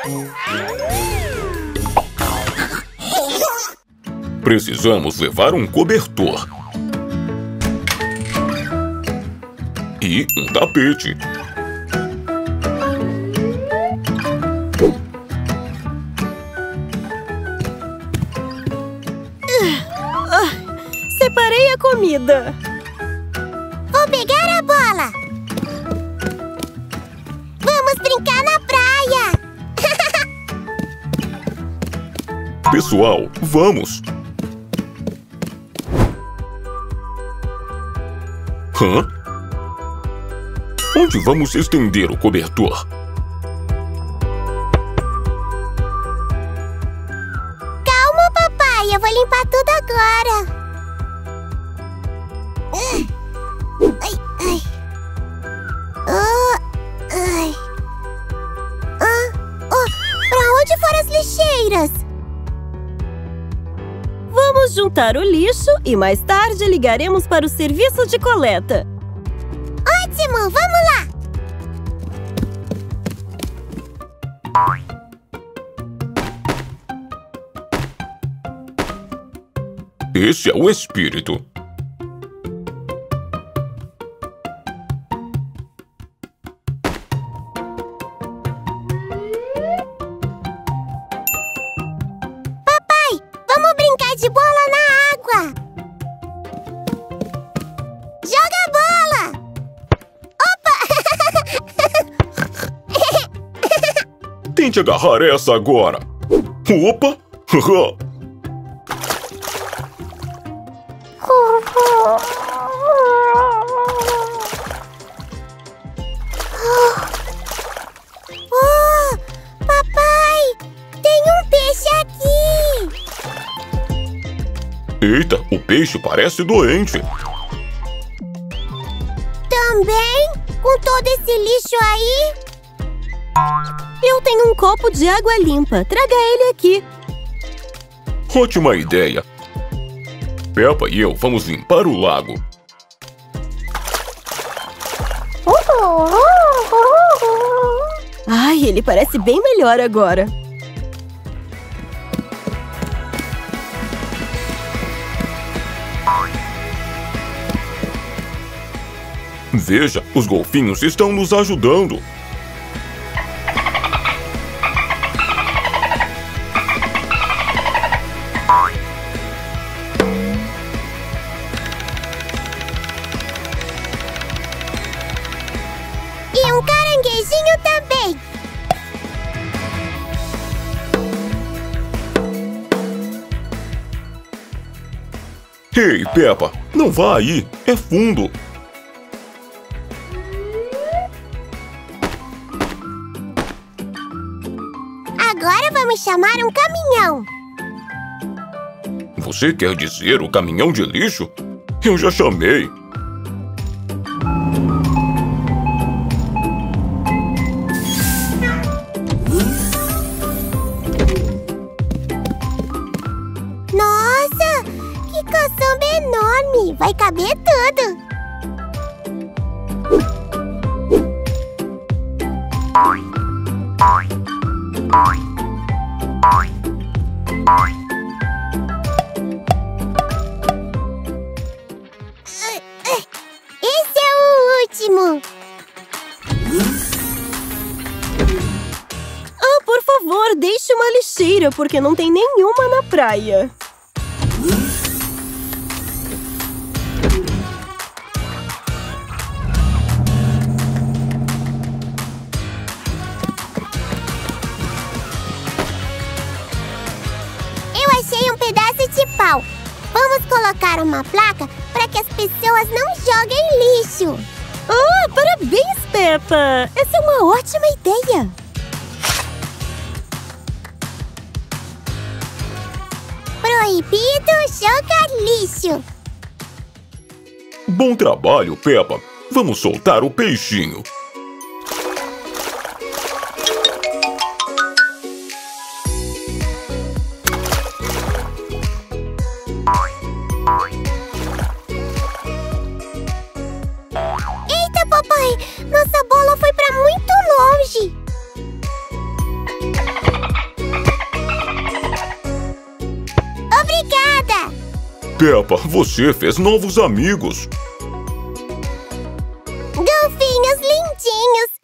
Precisamos levar um cobertor. E um tapete. Separei a comida. Vou pegar a bola. Vamos brincar na praia. Pessoal, vamos! Hã? Onde vamos estender o cobertor? Calma, papai. Eu vou limpar tudo agora. Ai, ai. Ai. Pra onde foram as lixeiras? Vamos juntar o lixo e mais tarde ligaremos para o serviço de coleta. Ótimo, vamos lá! Esse é o espírito. Papai, vamos brincar de bola na água! Joga a bola! Tente agarrar essa agora. Opa! Oh, papai, tem um peixe aqui! Eita, o peixe parece doente. Também? Com todo esse lixo aí? Eu tenho um copo de água limpa. Traga ele aqui. Ótima ideia. Peppa e eu vamos limpar o lago. Ai, ele parece bem melhor agora. Veja, os golfinhos estão nos ajudando. E um caranguejinho também! Ei, Peppa, não vá aí, é fundo. Agora vamos chamar um caminhão! Você quer dizer o caminhão de lixo? Eu já chamei. Nossa, que caçamba enorme! Vai caber tudo! Esse é o último! Ah, por favor, deixe uma lixeira, porque não tem nenhuma na praia. Eu achei um pedaço de pau. Vamos colocar uma placa para que as pessoas não joguem lixo. Ah, parabéns, Peppa! Essa é uma ótima ideia. Proibido jogar lixo. Bom trabalho, Peppa. Vamos soltar o peixinho. Eita, papai! Nossa bola foi para muito longe. Peppa, você fez novos amigos. Golfinhos lindinhos!